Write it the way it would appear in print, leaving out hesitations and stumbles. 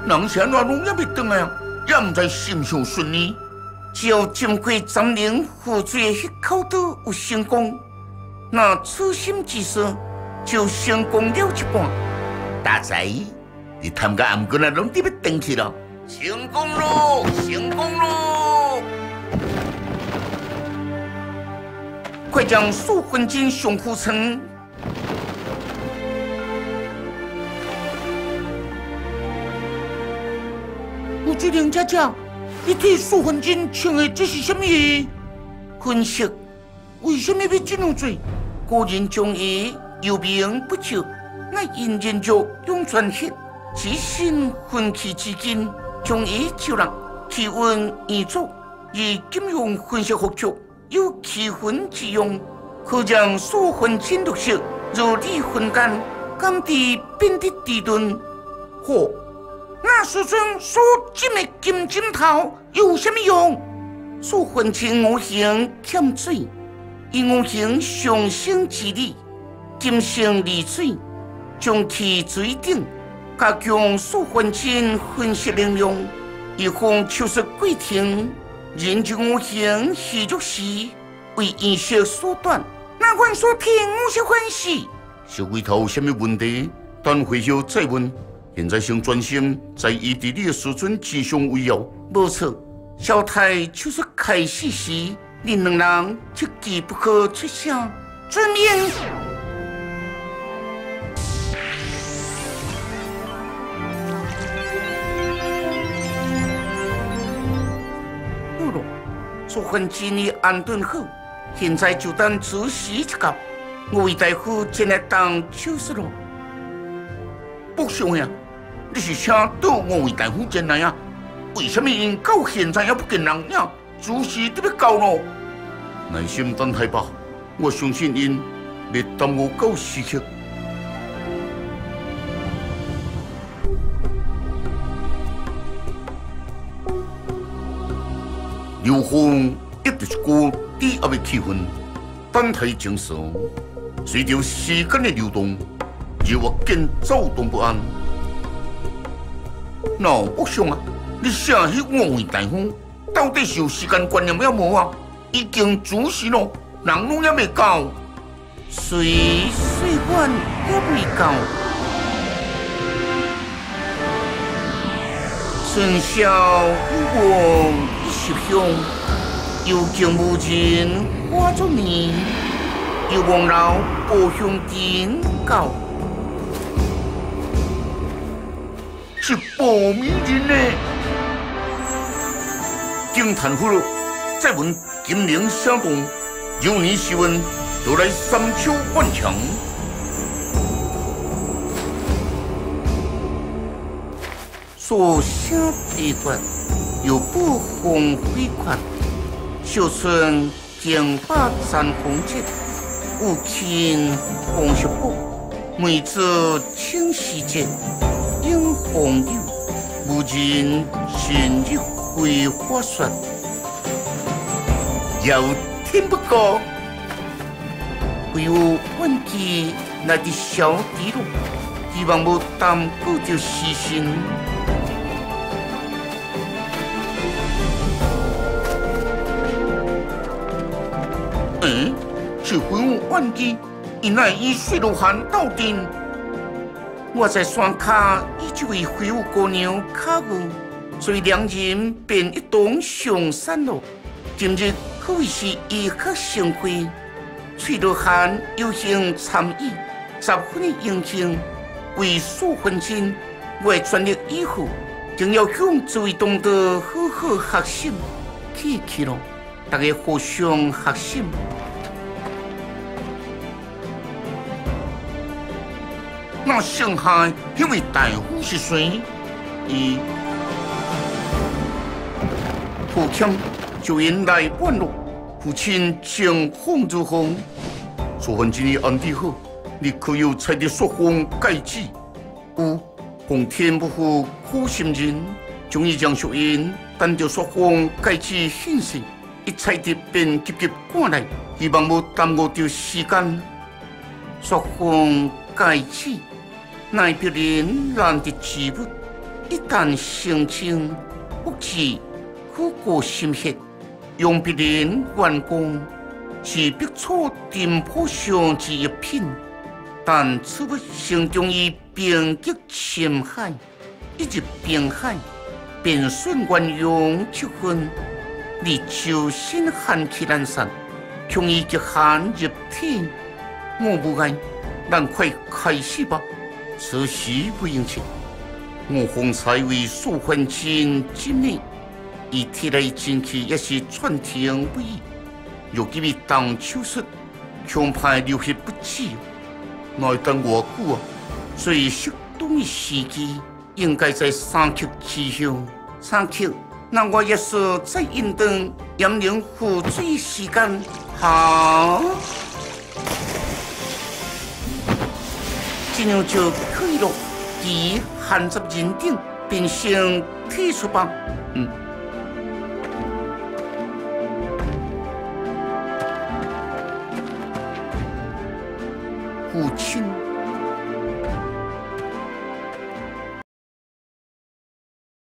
人是安怎拢也未转来啊？也唔知是唔是顺利。只要经过占领湖水的迄口岛有成功，那此心之事就成功了一半。大仔，你参加暗棍啊，拢得要登去了。成功咯！成功咯！快将数分金上库城。吴志玲姐姐，你对数分金穿的这是什么？分析为什么要这样做？个人将伊有名不就，那因研究用传血，自身分期资金。将伊招人气温研究，以金融分析学术有气氛之用，可将数分金绿色如理分间，甘地变得低钝。嚯！那时阵所浸的金针头有什么用？数分金五行欠水，以五行上升之理，金生离水，将其水顶。加强数分金分析能量，以防抽出过程，研究五行戏剧时为演说手段。那阮所听五行分析，是回头有什么问题？等会后再问。现在先专心在伊伫你的师尊之上围绕。无错，小太抽出开始时，恁两人一句不可出声。遵命。数分金已安顿好，现在就等子时一到，我为大夫前来当手术咯。不想呀，你是请到我为大夫前来啊？为什么因到现在也不见人影？子时得要到咯。耐心等待吧，我相信因袂耽误到时刻。刘峰一直是股低压的气氛，等待精神。随着时间的流动，日月更躁动不安。那不想啊，你写迄五位大夫，到底是有时间观念了无啊？已经主时咯，人拢也未到，水管也未到，春宵有望一时香，有情无人化作年，有望老步向天高，是报名人呢。惊叹后，再闻金铃响动，有年时闻就来三秋万强。所声地断，有不红飞快。秀春剑把斩红节，雾轻红雪布，梅子青时节，映红柳，无人心日桂花雪，有听不过。唯有阮记来的小地路，希望无耽搁着时辰。是挥舞万机，因乃以水路汉斗阵。我在山卡以这位挥舞姑娘卡舞，所以两人便一同上山路。今日可谓是一刻盛会，水路汉有幸参与，10分的荣幸。为数分钟，我全力以赴，定要向诸位同道好好学习。去咯，大家互相学习。那剩下那位大夫是谁？父亲就因来半路，父亲情风如风，数分之安置好，你可有采得朔风盖旨？有，奉天不负苦心人，将伊将属因等着朔风盖旨显示，一采得便急急赶来，希望无耽误着时间。朔风盖旨。乃别人难得之物， 一旦性情不治，苦过心血，用别人员工是必错颠扑上之一品，但此物心中以病极深海，一入冰海，便瞬间用七分，你周身寒气阑珊，恐以极寒入体，我不爱，咱快开始吧。此时不应情，我方才为数分钱之内，以体内真气也是寸停不已。若今日动手术，恐怕流血不止，奈等偌久啊！所以适当的时机，应该在三刻之后。三刻，那我也是再应当严令付水时间。好。这样就可以了。其含着人顶，变成体术吧。父亲。